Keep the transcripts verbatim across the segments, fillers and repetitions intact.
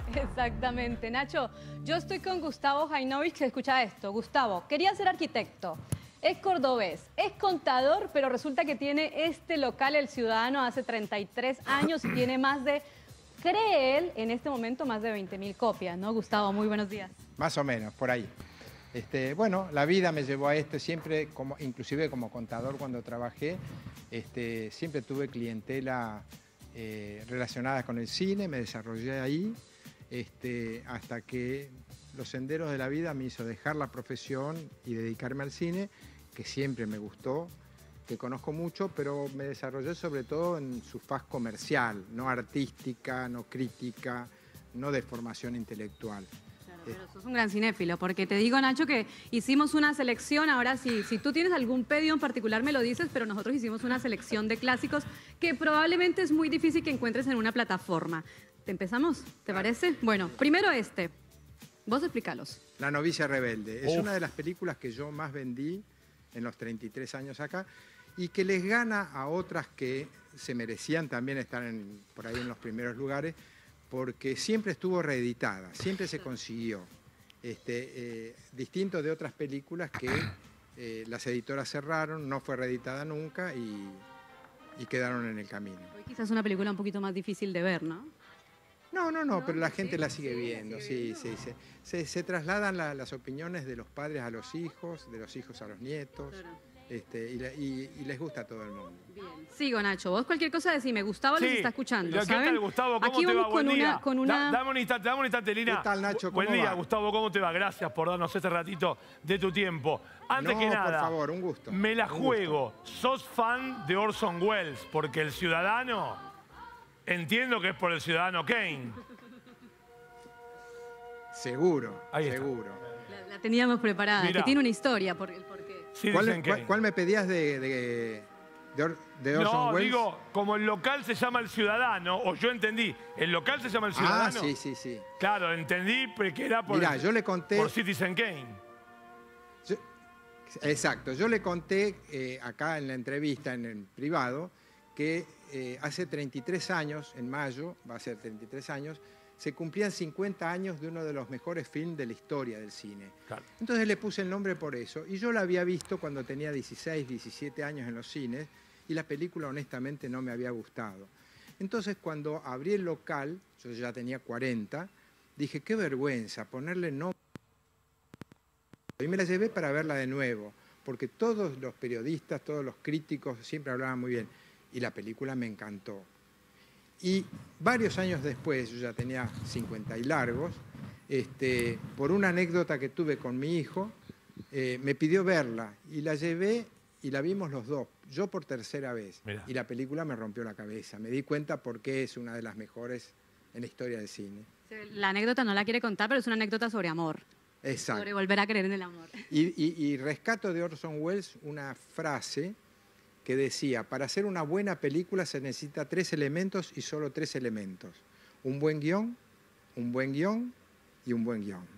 Exactamente. Nacho, yo estoy con Gustavo Jainovich, que escucha esto. Gustavo, quería ser arquitecto, es cordobés, es contador, pero resulta que tiene este local, El Ciudadano, hace treinta y tres años y tiene más de, cree él, en este momento más de veinte mil copias, ¿no, Gustavo? Muy buenos días. Más o menos, por ahí. Este, bueno, la vida me llevó a esto, siempre, como, inclusive como contador cuando trabajé, este, siempre tuve clientela eh, relacionada con el cine, me desarrollé ahí, este, hasta que los senderos de la vida me hizo dejar la profesión y dedicarme al cine, que siempre me gustó, que conozco mucho, pero me desarrollé sobre todo en su faz comercial, no artística, no crítica, no de formación intelectual. Pero sos un gran cinéfilo, porque te digo, Nacho, que hicimos una selección. Ahora, si, si tú tienes algún pedido en particular, me lo dices, pero nosotros hicimos una selección de clásicos que probablemente es muy difícil que encuentres en una plataforma. ¿Te empezamos? ¿Te parece? Bueno, primero este. Vos explícalos. La novicia rebelde. Es Uf. una de las películas que yo más vendí en los treinta y tres años acá y que les gana a otras que se merecían también estar en, por ahí en los primeros lugares, porque siempre estuvo reeditada, siempre se consiguió. Este, eh, distinto de otras películas que eh, las editoras cerraron, no fue reeditada nunca y, y quedaron en el camino. Hoy quizás es una película un poquito más difícil de ver, ¿no? No, no, no, No, pero la sí, gente la sigue sí, viendo, la sigue sí, viendo. sí, sí. Se, se trasladan la- las opiniones de los padres a los hijos, de los hijos a los nietos, Claro. este, y, la- y- y les gusta a todo el mundo. Bien. Sigo, Nacho. Vos cualquier cosa decime. Gustavo les Sí. está escuchando, ¿Qué ¿saben? tal, Gustavo? ¿Cómo Aquí te vamos va? Buen con día. una, con una... Da- dame un instante, dame un instante, Lina. ¿Qué tal, Nacho? Buen ¿Cómo día, va? Gustavo. ¿Cómo te va? Gracias por darnos este ratito de tu tiempo. Antes No, que por nada, favor, un gusto. me la Un juego. ¿Sos fan de Orson Welles? Porque El Ciudadano, entiendo que es por El Ciudadano Kane. Seguro, Ahí está. seguro. La, la teníamos preparada, Mirá. que tiene una historia por el porqué. Sí, ¿Cuál, dicen cuál- Kane. cuál me pedías de, de, de, Or- de Orson No, Welles? digo, como el local se llama El Ciudadano, o yo entendí, ¿el local se llama El Ah, Ciudadano? sí, sí, sí. Claro, entendí pero que era por, Mirá, yo le conté... por Citizen Kane. Yo- exacto, yo le conté eh, acá en la entrevista, en el privado, que eh, hace treinta y tres años, en mayo, va a ser treinta y tres años, se cumplían cincuenta años de uno de los mejores films de la historia del cine. Claro. Entonces le puse el nombre por eso. Y yo la había visto cuando tenía dieciséis, diecisiete años en los cines y la película honestamente no me había gustado. Entonces cuando abrí el local, yo ya tenía cuarenta, dije, qué vergüenza ponerle nombre. Y me la llevé para verla de nuevo, porque todos los periodistas, todos los críticos siempre hablaban muy bien. Y la película me encantó. Y varios años después, yo ya tenía cincuenta y largos, este, por una anécdota que tuve con mi hijo, eh, me pidió verla y la llevé y la vimos los dos, yo por tercera vez. Mirá. Y la película me rompió la cabeza. Me di cuenta por qué es una de las mejores en la historia del cine. La anécdota no la quiere contar, pero es una anécdota sobre amor. Exacto. Sobre volver a creer en el amor. Y, y- y rescato de Orson Welles una frase que decía, para hacer una buena película se necesita tres elementos y solo tres elementos. Un buen guión, un buen guión y un buen guión.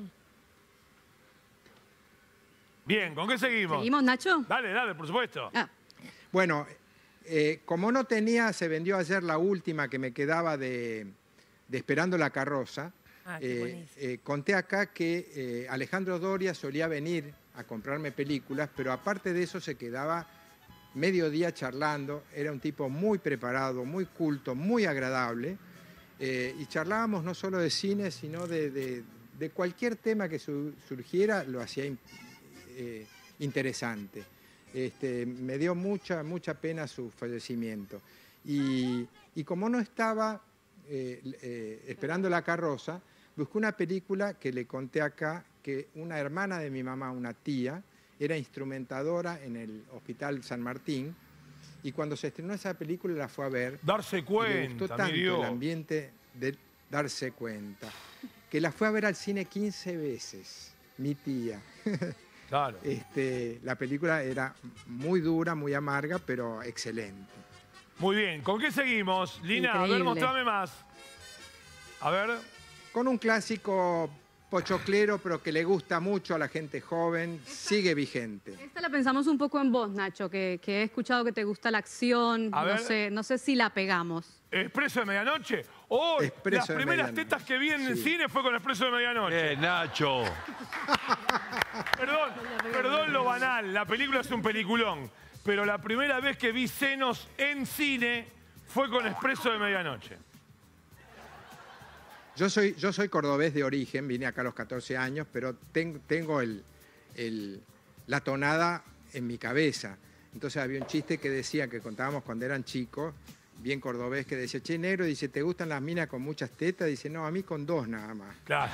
Bien, ¿con qué seguimos? ¿Seguimos, Nacho? Dale, dale, por supuesto. Ah, Bueno, eh, como no tenía, se vendió ayer la última que me quedaba de, de Esperando la carroza. Ah, qué Eh, buenísimo. eh, conté acá que eh, Alejandro Doria solía venir a comprarme películas, pero aparte de eso se quedaba medio día charlando. Era un tipo muy preparado, muy culto, muy agradable. Eh, y charlábamos no solo de cine, sino de, de- de cualquier tema que su- surgiera, lo hacía in- eh, interesante. Este, me dio mucha, mucha pena su fallecimiento. Y, y como no estaba eh, eh, esperando la carroza, busqué una película que le conté acá, que una hermana de mi mamá, una tía, era instrumentadora en el Hospital San Martín, y cuando se estrenó esa película la fue a ver. Darse Y le cuenta, gustó tanto mi Dios. el ambiente de darse cuenta, que la fue a ver al cine quince veces, mi tía. Claro. Este, la película era muy dura, muy amarga, pero excelente. Muy bien, ¿con qué seguimos? Lina, a ver, Increíble. mostrame más. A ver, Con un clásico pochoclero, pero que le gusta mucho a la gente joven, sigue vigente. Esta la pensamos un poco en vos, Nacho, que, que he escuchado que te gusta la acción. A no ver. sé, no sé si la pegamos. ¿Expreso de Medianoche? Oh, Expreso las de primeras Medianoche. tetas que vi en el Sí. cine fue con Expreso de Medianoche. Eh, Nacho. Perdón, perdón lo banal, la película es un peliculón, pero la primera vez que vi senos en cine fue con Expreso de Medianoche. Yo soy, yo soy cordobés de origen, vine acá a los catorce años, pero ten- tengo el, el- la tonada en mi cabeza. Entonces había un chiste que decía, que contábamos cuando eran chicos, bien cordobés, que decía, che, negro, dice, ¿te gustan las minas con muchas tetas? Dice, no, a mí con dos nada más. Claro.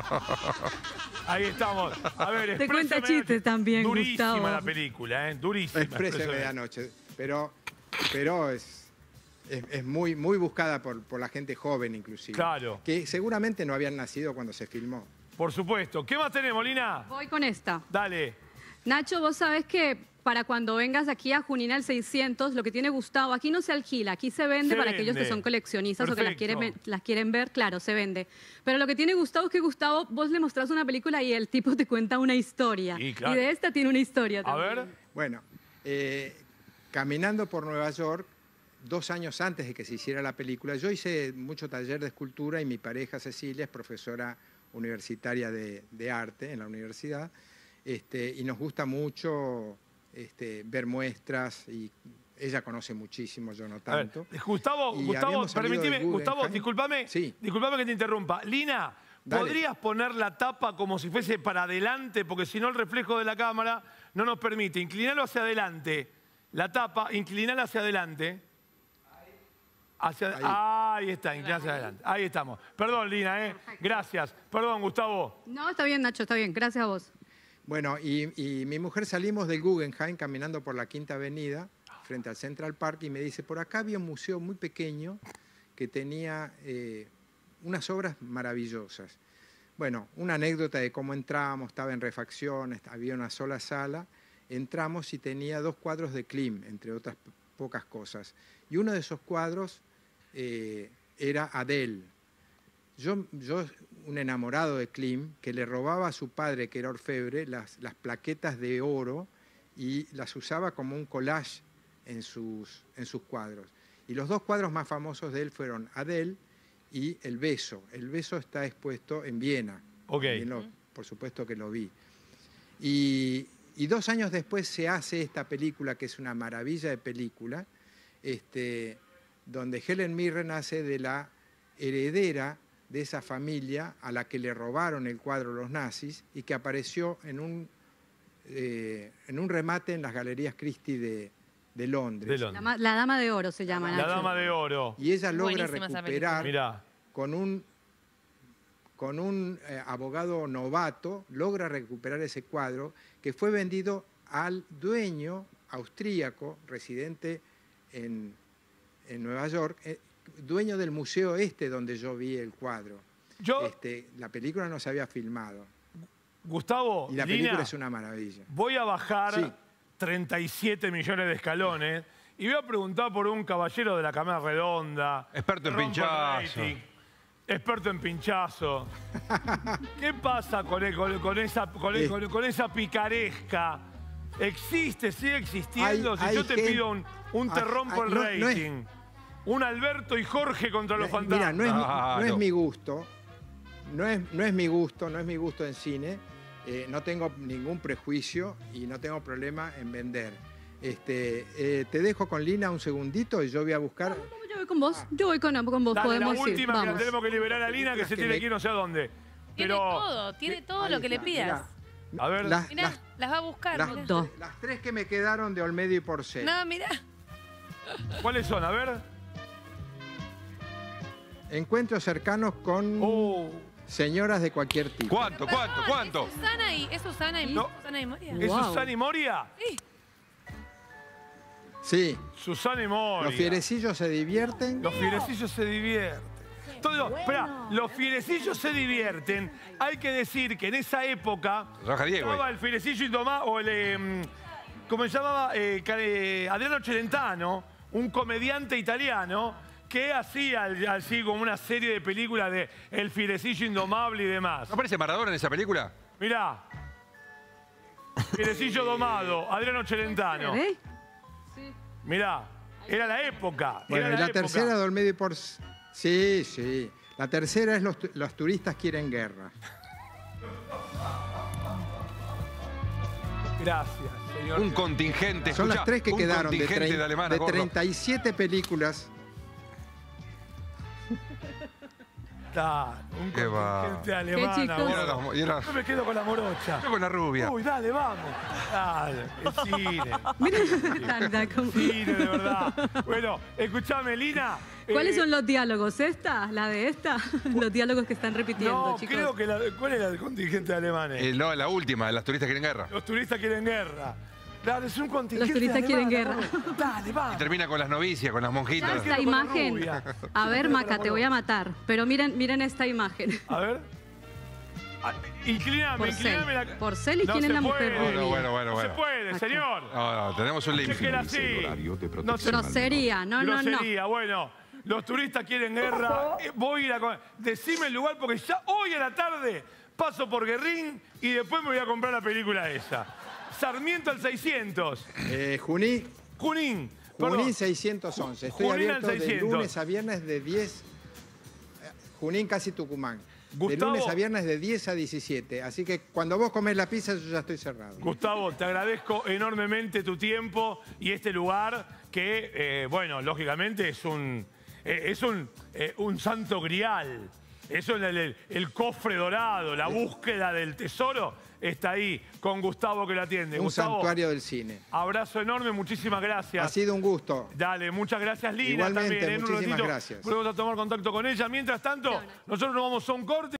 Ahí estamos. A ver, Te Expreso cuenta de Medianoche. chistes también, Durísima Gustavo. la película, ¿eh? Durísima. Expreso de Medianoche, pero, pero es, es, es muy, muy buscada por, por la gente joven inclusive. Claro. Que seguramente no habían nacido cuando se filmó. Por supuesto. ¿Qué más tenemos, Lina? Voy con esta. Dale. Nacho, vos sabés que para cuando vengas aquí a Junín al seiscientos, lo que tiene Gustavo, aquí no se alquila, aquí se vende Se para aquellos que vende. son coleccionistas o que las Perfecto. quieren, ve- las quieren ver, claro, se vende. Pero lo que tiene Gustavo es que Gustavo, vos le mostrás una película y el tipo te cuenta una historia. Sí, claro. Y de esta tiene una historia A también. ver. Bueno, eh, caminando por Nueva York, dos años antes de que se hiciera la película, yo hice mucho taller de escultura y mi pareja Cecilia es profesora universitaria de, de arte en la universidad, este, y nos gusta mucho este, ver muestras, y ella conoce muchísimo, yo no A ver, tanto. Gustavo, Y Gustavo, habíamos salido permitime, del Gustavo, Guggenheim. discúlpame, Sí. discúlpame que te interrumpa. Lina, Dale. ¿podrías poner la tapa como si fuese para adelante? Porque si no el reflejo de la cámara no nos permite. Inclinalo hacia adelante. La tapa, inclinala hacia adelante. Hacia, Ahí. ahí está, inclinala hacia adelante. Ahí estamos. Perdón, Lina, ¿eh? Gracias. Perdón, Gustavo. No, está bien, Nacho, está bien. Gracias a vos. Bueno, y, y mi mujer salimos del Guggenheim caminando por la Quinta Avenida, frente al Central Park, y me dice, por acá había un museo muy pequeño que tenía eh, unas obras maravillosas. Bueno, una anécdota de cómo entramos, estaba en refacción, había una sola sala, entramos y tenía dos cuadros de Klim, entre otras pocas cosas. Y uno de esos cuadros eh, era Adele. Yo, yo, un enamorado de Klim, que le robaba a su padre, que era orfebre, las, las plaquetas de oro y las usaba como un collage en sus, en sus cuadros. Y los dos cuadros más famosos de él fueron Adele y El beso. El beso está expuesto en Viena. Ok. También lo- por supuesto que lo vi. Y, y dos años después se hace esta película, que es una maravilla de película, este, donde Helen Mirren hace de la heredera de esa familia a la que le robaron el cuadro los nazis y que apareció en un, eh, en un remate en las Galerías Christie de, de Londres. De La, Londres. ma- la Dama de Oro se llama, La Nacho. Dama de Oro. Y ella logra Buenísima esa recuperar Mirá. con un, con un eh, abogado novato, logra recuperar ese cuadro que fue vendido al dueño austríaco, residente en, en Nueva York, eh, dueño del museo este donde yo vi el cuadro. Yo, Este, la película no se había filmado Gustavo, y la Lina, película es una maravilla. voy a bajar Sí. treinta y siete millones de escalones y voy a preguntar por un caballero de la cámara redonda. Experto en rompo el pinchazo. rating, experto en pinchazo. ¿Qué pasa con, el- con- con esa, con, el- Eh. con- con esa picaresca? ¿Existe? ¿Sigue existiendo? Hay- si hay yo te gen- pido un, un te hay- rompo hay- el no- no es- rating. Un Alberto y Jorge contra los Eh, fantasmas. Mira, no es, mi- no Claro. es mi gusto, no es, no es mi gusto, no es mi gusto en cine, eh, no tengo ningún prejuicio y no tengo problema en vender. Este, eh, te dejo con Lina un segundito y yo voy a buscar... Yo voy con vos, yo voy con, con vos, Dale, podemos la ir. última que la Vamos. tenemos que liberar a Lina, que se Que tiene me- que ir no sé a dónde. Tiene Pero, todo, tiene todo Ahí lo que le está, pidas. a ver, Las, Mirá, las- las va a buscar. las- mirá. Dos. las tres que me quedaron de Olmedo y Porcel. No, mirá. ¿cuáles son? A ver. Encuentros cercanos con Oh, señoras de cualquier tipo. ¿Cuánto, cuánto, Perdón, cuánto? ¿Es Susana y, ¿es Susana y, No. Susana y Moria? ¿es Wow. Susana y Moria? Sí. Sí, Susana y Moria. los fierecillos se divierten. Los fierecillos se divierten. Todo, espera, los fierecillos se divierten. Hay que decir que en esa época Raja Diego. estaba el fierecillo y Tomás, o el, eh, ¿cómo se llamaba? Eh, ca- eh, Adriano Celentano, un comediante italiano ¿Qué hacía así como una serie de películas de El Fierecillo Indomable y demás? ¿No aparece Maradona en esa película? Mirá. Fierecillo Domado, Adriano Celentano. ¿Eh? Mirá, era la época. Bueno, era y la, época. tercera de Olmedo y por... Sí, sí. La tercera es los, los turistas quieren guerra. Gracias, señor. Un contingente. Son escuchá, las tres que un quedaron de, contingente trein- de, alemanas, de gordo. treinta y siete películas. Dale, un Qué va. contingente alemán. Qué chicos. Y era la- y era- Yo me quedo con la morocha. Yo con la rubia. Uy, dale, vamos. Dale, es cine. Mira, tanta como- Cine, de verdad. Bueno, escuchame, Lina. ¿Cuáles eh, son los diálogos? ¿Esta? ¿La de esta? Los diálogos que están repitiendo, No, chicos. creo que la, ¿cuál era el contingente alemán? Eh, no, la última, las turistas quieren guerra. Los turistas quieren guerra. Dale, es un contingente Los turistas quieren alemán, guerra. amor. Dale, vamos. Y termina con las novicias, con las monjitas. Ya esta Quiero con la imagen. rubia. A ver, Quiero con Maca, la te voy a morocha. matar. Pero miren, miren esta imagen. A ver. Ah, Incliname, Porcel. incliname la... Porcel, ¿y No quién es se la mujer puede. rubia? Bueno, bueno, bueno, No se bueno. puede, Acá. señor. No, no, tenemos un límite. Chequela así. No se Grosería, no, no, no. Grosería, bueno. Los turistas quieren guerra. Eh, Voy a ir a comer. Decime el lugar porque ya hoy a la tarde paso por Guerrín y después me voy a comprar la película esa. Sarmiento al seiscientos. Eh, Junín, Junín. Perdón. Junín seiscientos once. Estoy Junín al abierto de seiscientos. lunes a viernes de diez... eh, Junín casi Tucumán. Gustavo. De lunes a viernes de diez a diecisiete. Así que cuando vos comés la pizza yo ya estoy cerrado. Gustavo, te agradezco enormemente tu tiempo y este lugar que, eh, bueno, lógicamente es un, eh, es un, eh, un santo grial. Eso es el, el- el cofre dorado, la búsqueda del tesoro está ahí con Gustavo que lo atiende. Un Gustavo, santuario del cine. abrazo enorme, muchísimas gracias. Ha sido un gusto. Dale, muchas gracias Lina Igualmente, también. En un muchísimas ratito gracias. volvemos a tomar contacto con ella. Mientras tanto, nosotros nos vamos a un corte.